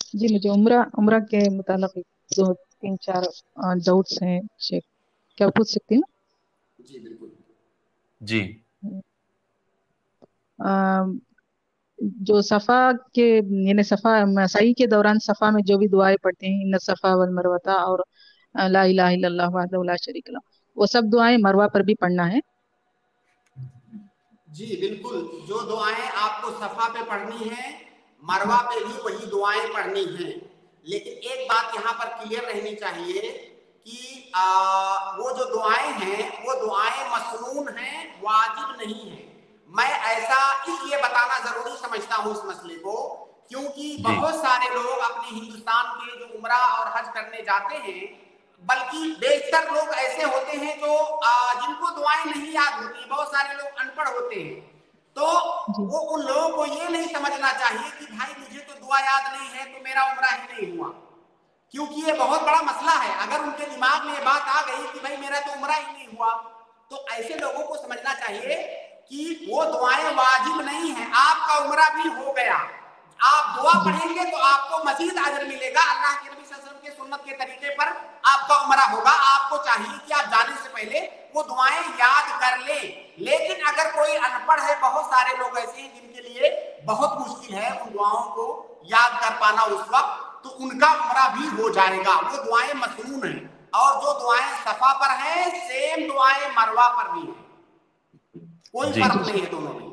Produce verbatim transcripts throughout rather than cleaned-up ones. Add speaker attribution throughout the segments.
Speaker 1: जी मुझे उम्रा उम्रा के मुतालिक दो तीन चार डाउट्स हैं शेख, क्या पूछ सकती हूँ?
Speaker 2: जी बिल्कुल।
Speaker 3: जी
Speaker 1: अ, जो सफ़ा के यानी सफ़ा सही के दौरान सफ़ा में जो भी दुआएं पढ़ते हैं, इन्न सफ़ा वल मरवता और अ, ला इलाहा इल्लल्लाह वहदहु ला शरीक लह, वो सब दुआएं मरवा पर भी पढ़ना है?
Speaker 2: जी बिल्कुल, जो दुआएं आपको सफा पे पढ़नी है मरवा पे भी वही दुआएं पढ़नी हैं। लेकिन एक बात यहाँ पर क्लियर रहनी चाहिए कि आ, वो जो दुआएं हैं वो दुआएं मसनून हैं, वाजिब नहीं है। मैं ऐसा इसलिए बताना जरूरी समझता हूँ इस मसले को, क्योंकि
Speaker 3: जी
Speaker 2: बहुत सारे लोग अपने हिंदुस्तान के जो उमरा और हज करने जाते हैं, बल्कि बेशतर लोग ऐसे होते हैं जो आ, जिनको दुआएं नहीं याद होती, बहुत सारे लोग अनपढ़ होते हैं, तो
Speaker 1: जी
Speaker 2: वो उन लोगों को ये नहीं समझना चाहिए कि भाई मुझे तो दुआ याद नहीं है तो मेरा उम्रा ही नहीं हुआ, क्योंकि ये बहुत बड़ा मसला है। अगर उनके दिमाग में ये बात आ गई कि भाई मेरा तो उम्रा ही नहीं हुआ, तो ऐसे लोगों को समझना चाहिए कि वो दुआएं वाजिब नहीं है, आपका उम्रा भी हो गया, आप दुआ
Speaker 1: जी
Speaker 2: पढ़ेंगे तो आपको मजीद अजर मिलेगा। अल्लाह के नबी सल्लल्लाहु अलैहि वसल्लम के सुन्नत के तरीके पर आपका उम्रा होगा। आपको चाहिए कि आप जाने से पहले वो दुआएं याद कर लें। लेकिन अगर कोई अनपढ़ है, बहुत सारे लोग ऐसे हैं जिनके लिए बहुत मुश्किल है उन दुआओं को याद कर पाना उस वक्त, तो उनका उम्रा भी हो जाएगा। वो दुआएं मसनून हैं, और जो दुआएं सफा पर हैं सेम दुआएं मरवा पर भी हैं, कोई
Speaker 3: जी
Speaker 2: फर्क
Speaker 1: जी
Speaker 2: नहीं है दोनों में।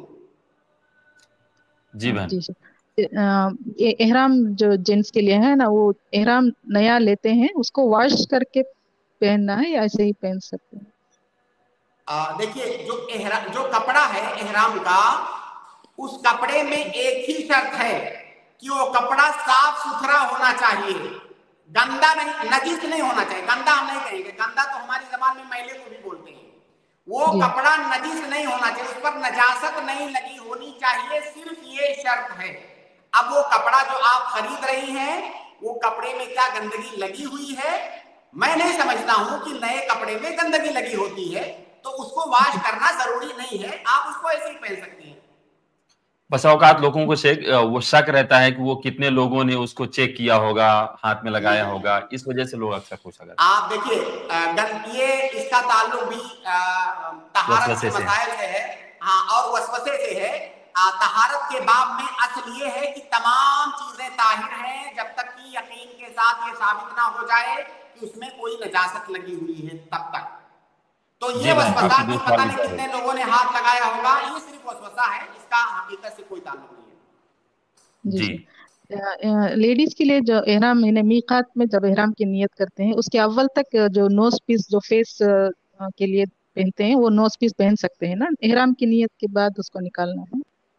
Speaker 3: जी बहन।
Speaker 1: जी सर। अ, ये एहराम जो जेंट्स के लिए है ना, वो एहराम नया लेते हैं, उसको वॉश करके पहनना है या ऐसे ही पहन सकते हैं?
Speaker 2: देखिए, जो एहरा जो कपड़ा है एहराम का, उस कपड़े में एक ही शर्त है कि वो कपड़ा साफ सुथरा होना चाहिए, गंदा नहीं, नजीस नहीं होना चाहिए। गंदा हम नहीं कहेंगे, गंदा तो हमारी जबान में मैले को भी बोलते हैं। वो
Speaker 1: जी
Speaker 2: कपड़ा नजीस नहीं होना चाहिए, उस पर नजासत नहीं लगी होनी चाहिए, सिर्फ ये शर्त है। अब वो कपड़ा जो आप खरीद रही हैं, वो कपड़े में क्या गंदगी लगी हुई है? मैं नहीं समझता हूं कि नए कपड़े में गंदगी लगी होती है, तो उसको वॉश
Speaker 1: जी
Speaker 2: करना जरूरी नहीं है, आप उसको ऐसे ही पहन सकती हैं।
Speaker 3: बस औकात लोगों को शेख वो शक रहता है कि वो कितने लोगों ने उसको चेक किया होगा, हाथ में लगाया होगा, इस वजह से लोग अक्सर पूछा करते
Speaker 2: आप देखिए, ये इसका ताल्लुक भी
Speaker 3: हैं
Speaker 2: तहारत
Speaker 3: वसवसे
Speaker 2: के
Speaker 3: से।
Speaker 2: मसाइल से है। हाँ, और वसवसे से है। आ, तहारत के बाब में असल ये है कि तमाम चीजें ताहिर हैं जब तक कि यकीन के साथ ये साबित ना हो जाए कि उसमें कोई नजासत लगी हुई है, तब तक। तो ये
Speaker 3: जी बहन,
Speaker 2: वसवसा
Speaker 3: आपके दो
Speaker 2: कि
Speaker 3: सवाल
Speaker 2: पता
Speaker 3: भी
Speaker 2: नहीं
Speaker 3: जाहिर
Speaker 2: कितने
Speaker 3: है।
Speaker 2: लोगों ने हाथ लगाया होगा, ये सिर्फ वसवसा है, इसका हकीकत से कोई ताल्लुक नहीं है।
Speaker 1: जी
Speaker 3: जी
Speaker 1: सर। लेडीज के लिए जो एहराम यानी मीकात में जब एहराम की नियत करते हैं, उसके अव्वल तक जो नोज पीस जो फेस के लिए पहनते हैं, वो नोज पीस पहन सकते हैं ना? एहराम की नियत के बाद उसको निकालना है।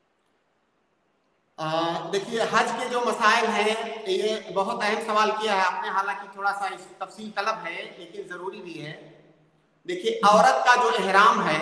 Speaker 2: देखिए, हज के जो मसाइल हैं, ये बहुत अहम सवाल किया है आपने, हालांकि थोड़ा सा इस तफसील तलब है लेकिन ज़रूरी भी है। देखिए,
Speaker 1: जी
Speaker 2: औरत का जो एहराम है,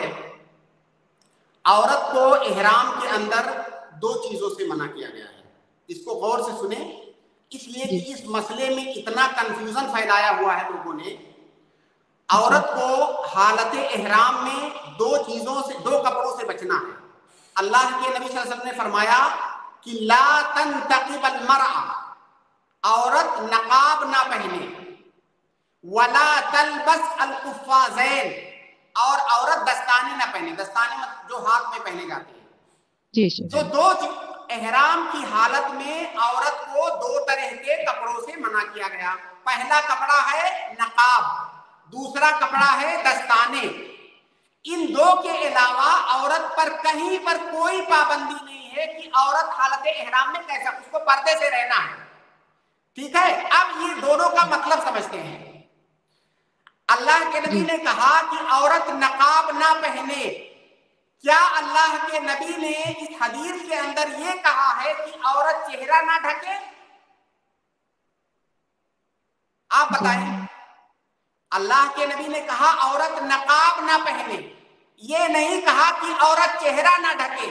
Speaker 2: औरत को एहराम के अंदर दो चीज़ों से मना किया गया है। इसको गौर से सुने, इसलिए कि
Speaker 1: जी
Speaker 2: इस मसले में इतना कंफ्यूजन फैलाया हुआ है लोगों ने।
Speaker 1: जी
Speaker 2: औरत को हालत एहराम में दो चीज़ों से, दो कपड़ों से बचना है। अल्लाह के नबी सल्लल्लाहु अलैहि वसल्लम ने फरमाया कि ला तंतकिबल मरअ, औरत नकाब ना पहने, वला तलबस अल कुफ़ाज़ैन, और औरत दस्ताने ना पहने। दस्ताने मतलब जो हाथ में पहने जाते हैं।
Speaker 1: जी जी
Speaker 2: तो
Speaker 3: जी
Speaker 2: दो एहराम की हालत में औरत को दो तरह के कपड़ों से मना किया गया। पहला कपड़ा है नकाब, दूसरा कपड़ा है दस्ताने। इन दो के अलावा औरत पर कहीं पर कोई पाबंदी नहीं है कि औरत हालत एहराम में कैसा, उसको पर्दे से रहना है। ठीक है, अब ये दोनों का मतलब समझते हैं। अल्लाह के नबी
Speaker 1: जी
Speaker 2: ने कहा कि औरत नकाब ना पहने। क्या अल्लाह के नबी ने इस हदीस के अंदर ये कहा है कि औरत चेहरा ना ढके? आप
Speaker 1: जी
Speaker 2: बताएं। अल्लाह के नबी ने कहा औरत नकाब ना पहने, ये नहीं कहा कि औरत चेहरा ना ढके।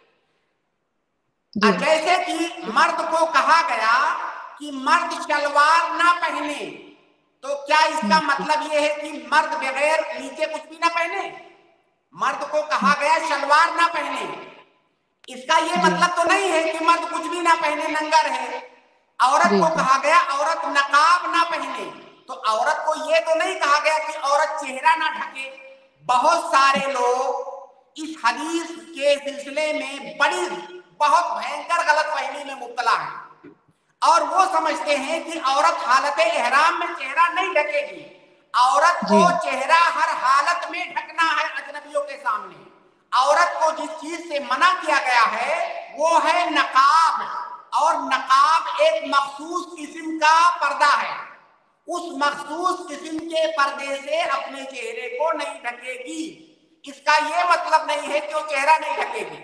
Speaker 1: जी
Speaker 2: जैसे कि मर्द को कहा गया कि मर्द शलवार ना पहने, तो क्या इसका
Speaker 1: जी
Speaker 2: मतलब यह है कि मर्द बगैर नीचे कुछ भी ना पहने? मर्द को कहा
Speaker 1: जी
Speaker 2: गया शलवार ना पहने, इसका यह
Speaker 1: जी
Speaker 2: मतलब तो नहीं है कि मर्द कुछ भी ना पहने, नंगा रहे। औरत औरत को कहा गया औरत नकाब ना पहने, तो औरत को ये तो नहीं कहा गया कि औरत चेहरा ना ढके। बहुत सारे लोग इस हदीस के सिलसिले में बड़ी बहुत भयंकर गलतफहमी में मुब्तला है और वो समझते हैं कि औरत हालत एहराम में चेहरा नहीं ढकेगी। औरत को चेहरा हर हालत में ढकना है अजनबियों के सामने। औरत को जिस चीज से मना किया गया है वो है नकाब, और नकाब एक मखसूस किस्म का पर्दा है। उस मखसूस किस्म के पर्दे से अपने चेहरे को नहीं ढकेगी। इसका ये मतलब नहीं है कि वो चेहरा नहीं ढकेगी।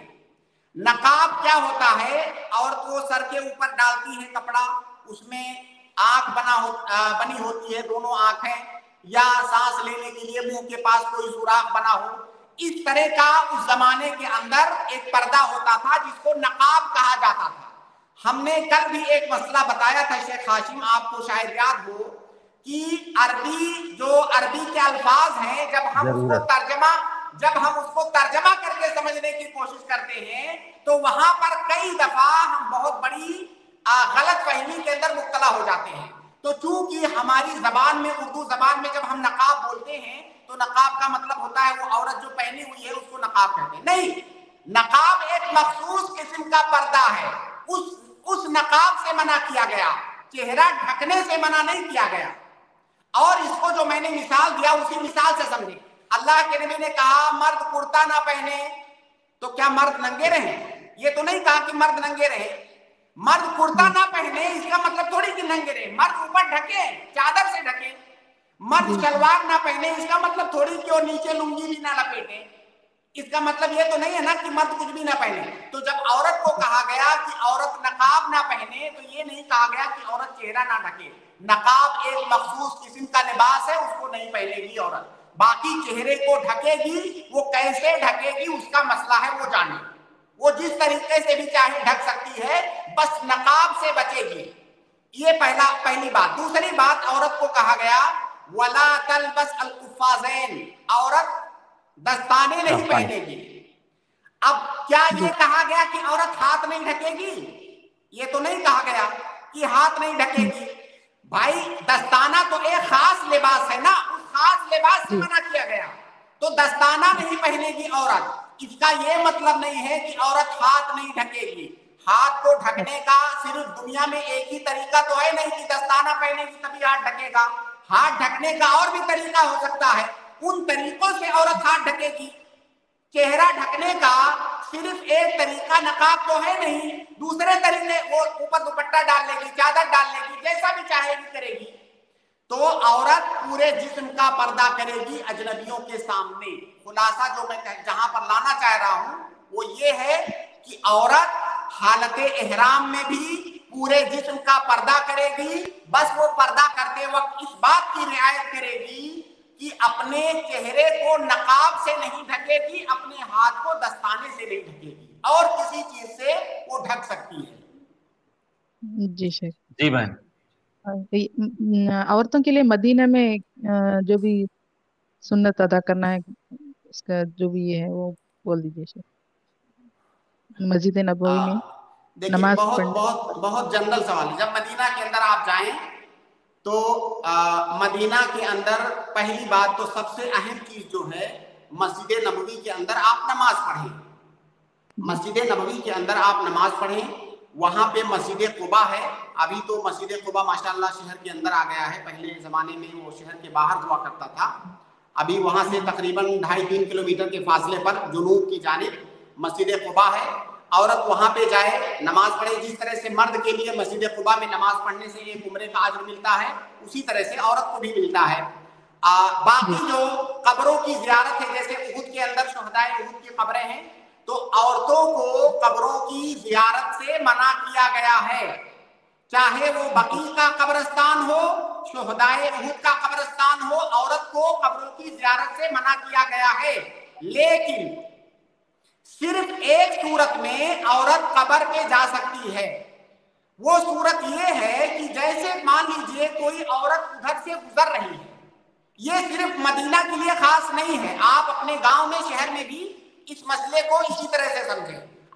Speaker 2: नकाब क्या होता है? औरत वो सर के ऊपर डालती है कपड़ा, उसमें आंख बना हो, बनी होती है, दोनों आंखें, या सांस लेने के लिए मुंह के पास कोई सुराख बना हो। इस तरह का उस जमाने के अंदर एक पर्दा होता था जिसको नकाब कहा जाता था। हमने कल भी एक मसला बताया था शेख हाशिम, आपको शायद याद हो, कि अरबी जो अरबी के अल्फाज हैं, जब हम उसको तर्जमा जब हम उसको तर्जमा करके समझने की कोशिश करते हैं तो वहां पर कई दफा हम बहुत बड़ी गलत फहमी के अंदर मुब्तला हो जाते हैं। तो चूंकि हमारी जबान में, उर्दू जबान में, जब हम नकाब बोलते हैं तो नकाब का मतलब होता है वो औरत जो पहनी हुई है उसको नकाब कहते हैं। नहीं, नकाब एक मखसूस किस्म का पर्दा है। उस उस नकाब से मना किया गया, चेहरा ढकने से मना नहीं किया गया। और इसको जो मैंने मिसाल दिया उसी मिसाल से समझे। अल्लाह के नबी ने कहा मर्द कुर्ता ना पहने, तो क्या मर्द नंगे रहे? ये तो नहीं कहा कि मर्द नंगे रहे। मर्द कुर्ता ना पहने इसका मतलब थोड़ी कि नंगे रहे। मर्द ऊपर ढके, चादर से ढके। मर्द सलवार ना पहने इसका मतलब थोड़ी कि वो नीचे लुंगी भी ना लपेटे। इसका मतलब ये तो नहीं है ना कि मर्द कुछ भी ना पहने। तो जब औरत को कहा गया कि औरत नकाब ना पहने, तो ये नहीं कहा गया कि औरत चेहरा ना ढके। नकाब एक मखसूस किस्म का लिबास है, उसको नहीं पहनेगी औरत। बाकी चेहरे को ढकेगी, वो कैसे ढकेगी उसका मसला है, वो जाने। वो जिस तरीके से भी चाहे ढक सकती है, बस नकाब से बचेगी। ये पहला पहली बात। दूसरी बात, औरत को कहा गया वला तलबस अलकुफाज़ैन, औरत दस्ताने नहीं पहनेगी। अब क्या ये कहा गया कि औरत हाथ नहीं ढकेगी? ये तो नहीं कहा गया कि हाथ नहीं ढकेगी। भाई दस्ताना तो एक खास लिबास है ना, उस खास लिबास से मना किया गया। तो दस्ताना नहीं पहनेगी औरत, इसका ये मतलब नहीं है कि औरत हाथ नहीं ढकेगी। हाथ को ढकने का सिर्फ दुनिया में एक ही तरीका तो है नहीं कि दस्ताना पहनेगी तभी हाथ ढकेगा। हाथ ढकने का और भी तरीका हो सकता है, उन तरीकों से औरत हाथ ढकेगी। चेहरा ढकने का सिर्फ एक तरीका नकाब तो है नहीं, दूसरे तरीके वो ऊपर दुपट्टा डाल लेगी, चादर डाल लेगी, जैसा भी चाहेगी करेगी। तो औरत पूरे जिस्म का पर्दा करेगी अजनबियों के सामने। खुलासा जो मैं जहां पर लाना चाह रहा हूं वो ये है कि औरत हालत एहराम में भी पूरे जिस्म का पर्दा करेगी। बस वो पर्दा करते वक्त इस बात की रियायत करेगी कि अपने चेहरे को नकाब से नहीं ढकेगी, अपने हाथ को दस्ताने से नहीं ढकेगी, और किसी चीज से वो ढक सकती है।
Speaker 1: जी शेख।
Speaker 3: जी बहन।
Speaker 1: औरतों के लिए मदीना में जो भी सुन्नत अदा करना है, उसका जो भी ये है वो बोल दीजिए शेख। मस्जिद नबवी में
Speaker 2: देखिए,
Speaker 1: नमाज
Speaker 2: बहुत
Speaker 1: पढ़ने।
Speaker 2: बहुत बहुत जनरल सवाल है। जब मदीना के अंदर आप जाएं तो आ, मदीना के अंदर पहली बात तो सबसे अहम चीज जो है, मस्जिद नबवी के अंदर आप नमाज पढ़ें। मस्जिद नबवी के अंदर आप नमाज पढ़ें। वहां पे मस्जिद कुबा है। अभी तो मस्जिद कुबा माशाअल्लाह शहर के अंदर आ गया है, पहले जमाने में वो शहर के बाहर हुआ करता था। अभी वहां से तकरीबन ढाई तीन किलोमीटर के फासले पर जुनूब की जानिब मस्जिद कुबा है। औरत वहां पे जाए, नमाज पढ़े। जिस तरह से मर्द के लिए मस्जिद कुबा में नमाज पढ़ने से एक उम्रे का अज्र मिलता है, उसी तरह से औरत को भी मिलता है। आ, बाकी जो कब्रों की ज़ियारत है, जैसे उहुद के अंदर शुहदाए उहुद की कब्रें हैं, तो औरतों को कब्रों की ज़ियारत से मना किया गया है। चाहे वो बकी का कब्रिस्तान हो, शुहदाए उहुद का कब्रिस्तान हो, औरत को कब्रों की ज़ियारत से मना किया गया है। लेकिन सिर्फ एक सूरत में औरत कब्र पे जा सकती है। वो सूरत ये है कि जैसे मान लीजिए कोई औरत उधर से गुजर रही है। ये सिर्फ मदीना के लिए खास नहीं है, आप अपने गांव में, शहर में भी इस मसले को इसी तरह से समझें।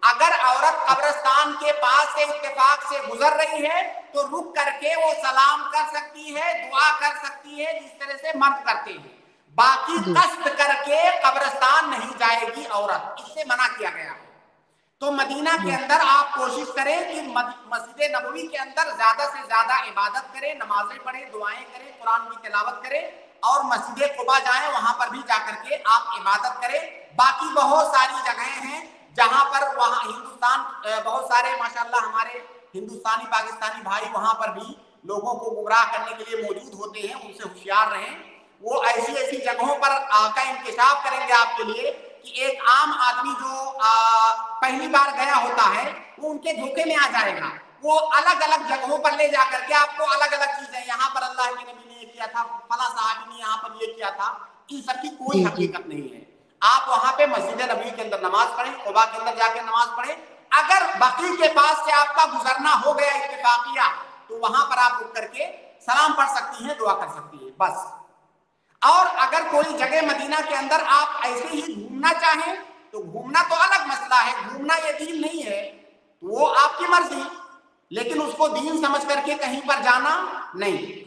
Speaker 2: اگر عورت قبرستان کے پاس سے اتفاق سے گزر رہی ہے تو رک کر کے وہ سلام کر سکتی ہے، دعا کر سکتی ہے جس طرح سے مرد کرتے ہیں، باقی
Speaker 1: جی
Speaker 2: قصد کر کے قبرستان نہیں جائے گی عورت، اس سے منع کیا گیا ہے۔ تو مدینہ کے
Speaker 1: جی
Speaker 2: اندر آپ کوشش کریں کہ مسجد نبوی کے اندر زیادہ سے زیادہ عبادت کریں، نمازیں پڑھیں، دعائیں کریں، قرآن کی تلاوت کریں، اور مسجد قباء جائیں، وہاں پر بھی جا کر کے آپ عبادت کریں۔ باقی بہت ساری جگہیں ہیں جہاں پر وہاں ہندوستان بہت سارے ماشاءاللہ ہمارے ہندوستانی پاکستانی بھائی وہاں پر بھی لوگوں کو گمراہ کرنے کے لیے موجود ہوتے ہیں، ان سے ہوشیار رہیں۔ وہ ایسی ایسی جگہوں پر کا انکشاف کریں گے آپ کے لیے کہ ایک عام آدمی جو پہلی بار گیا ہوتا ہے وہ ان کے دھوکے میں آ جائے گا۔ وہ الگ الگ جگہوں پر لے جا کر کے آپ کو الگ الگ چیزیں، یہاں پر اللہ کے نبی نے یہ کیا تھا، فلاں صحابی نے یہاں پر یہ کیا تھا، ان سب کی کوئی
Speaker 1: جی جی
Speaker 2: حقیقت نہیں ہے۔ آپ وہاں پہ مسجد نبوی کے اندر نماز پڑھیں، قباء کے اندر جا کے نماز پڑھیں۔ اگر بقیع کے پاس سے آپ کا گزرنا ہو گیا اتفاقیہ تو وہاں پر آپ رک کر کے سلام پڑھ سکتی ہیں، دعا کر سکتی ہیں، بس۔ اور اگر کوئی جگہ مدینہ کے اندر آپ ایسے ہی گھومنا چاہیں تو گھومنا تو الگ مسئلہ ہے، گھومنا یہ دین نہیں ہے، وہ آپ کی مرضی، لیکن اس کو دین سمجھ کر کے کہیں پر جانا نہیں۔